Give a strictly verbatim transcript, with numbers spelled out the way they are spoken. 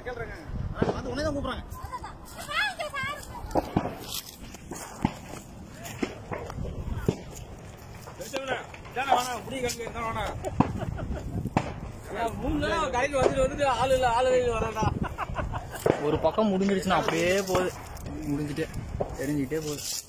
கேளுங்க வந்து உடனே தான் கூப்பிடுறாங்க ஒரு பக்கம் முடிஞ்சிருச்சுன்னா அப்படியே போகுது முடிஞ்சுட்டே தெரிஞ்சுக்கிட்டே போகுது.